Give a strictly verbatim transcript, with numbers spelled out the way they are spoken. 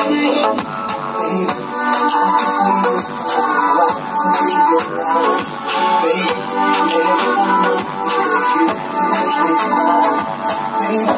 Baby, every time I look at you, it makes me smile. Baby,